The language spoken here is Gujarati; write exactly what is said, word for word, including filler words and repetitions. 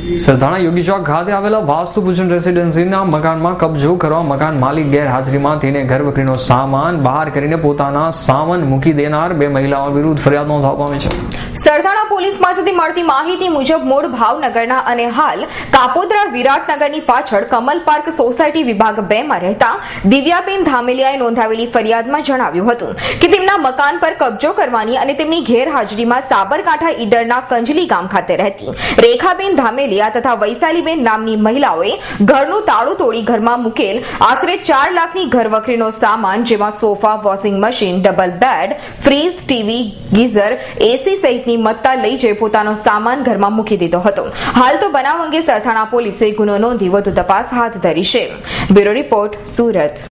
સરથાણા યોગી ચોક ખાતે આવેલા વાસ્તુ પૂજન રેસીડેન્સીના મકાનમાં કબજો કરવા મકાન માલિક ગેરહાજરીમાં તેને ઘર વખરીનો સામાન બહાર કરીને પોતાના સામાન મૂકી દેનાર બે મહિલાઓ વિરુદ્ધ ફરિયાદ નોંધવા પામી છે. સરથાણા પોલીસ પાસેથી મળતી માહિતી મુજબ મૂળ ભાવનગરના અને હાલ કાપોદ્રા વિરાટનગરની પાછળ કમલ પાર્ક સોસાયટી વિભાગ બે માં રહેતા દિવ્યાબેન ધામેલિયાએ નોંધાવેલી ફરિયાદમાં જણાવ્યું હતું કે તેમના મકાન પર કબજો કરવાની અને તેમની ગેરહાજરીમાં સાબરકાંઠા ઈડરના કંજલી ગામ ખાતે રહેતી રેખાબેન ધામેલિયા તથા વૈશાલીબેન નામની મહિલાઓએ ઘરનું તાળું તોડી ઘરમાં મૂકેલ આશરે ચાર લાખની ઘરવખરીનો સામાન જેમાં sofa, washing machine, double bed, fridge, TV, geyser, AC સહિતની મત્તા લઈ જઈ પોતાનો સામાન ઘરમાં મૂકી દીધો હતો. હાલ તો બનાવ અંગે સરથાણા પોલીસે ગુનો નોંધી વધુ તપાસ હાથ ધરી છે. Bureau report, Surat.